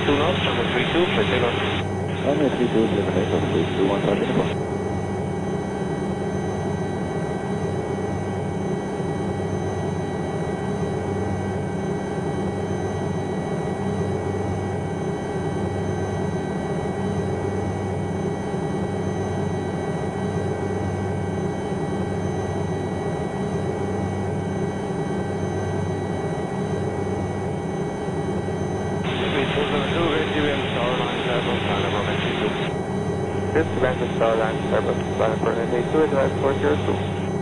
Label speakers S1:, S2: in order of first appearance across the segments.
S1: 2 knots, runway 32, for takeoff.
S2: Runway 32, deliver takeoff, please, 21 target above.
S1: This is Atlantic Starline, Airbus, Starline for NA2, advance 402.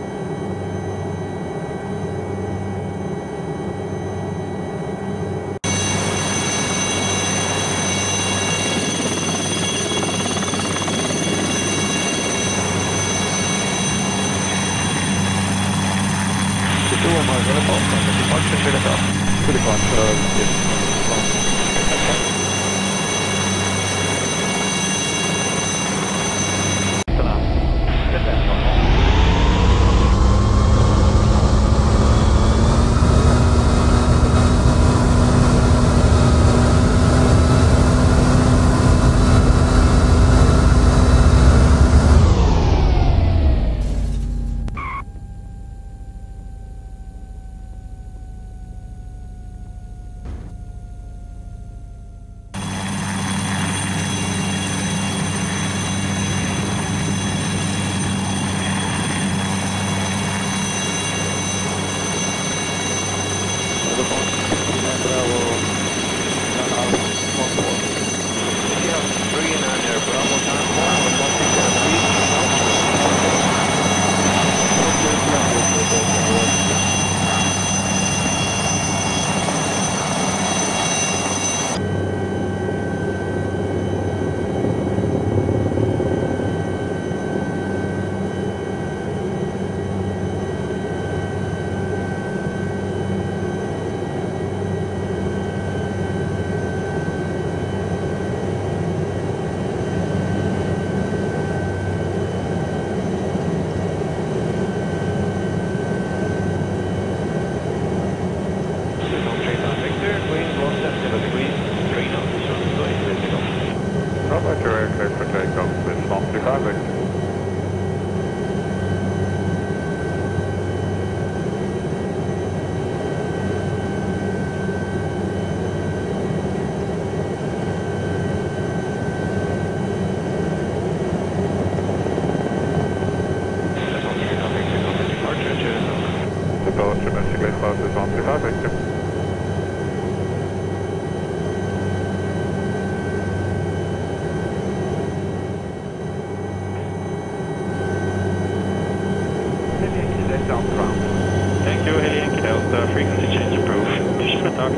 S3: Thank you, Heli Yankee Delta, frequency change approved. Tusen tack.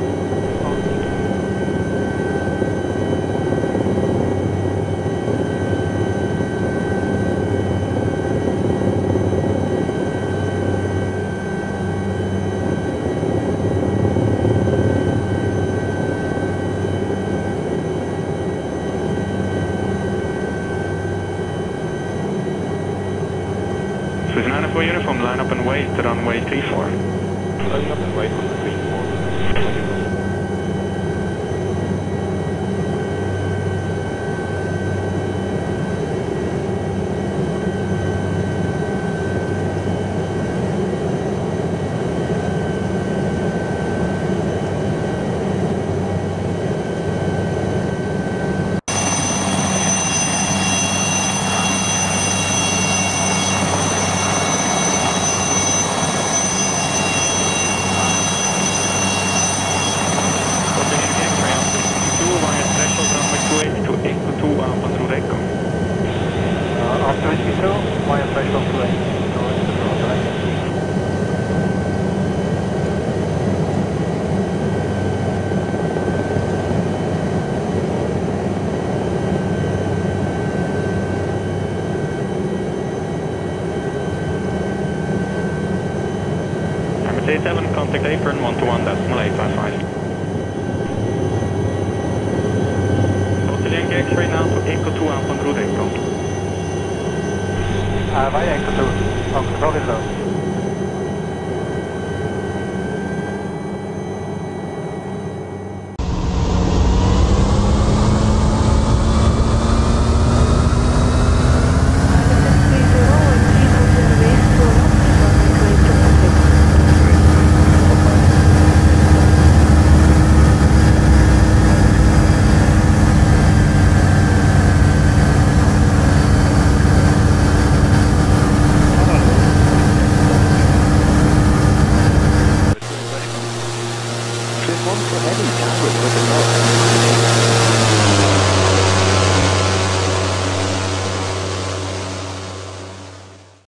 S3: Swiss 94 uniform, line up and wait, runway 34.
S1: Line up and wait on the 34.
S3: A7, contact apron 121.855. Hotel Yankee X-ray now to Echo 2 Alpha Route Echo.
S4: Via Echo 2, on control is low.
S2: one for any target with the north.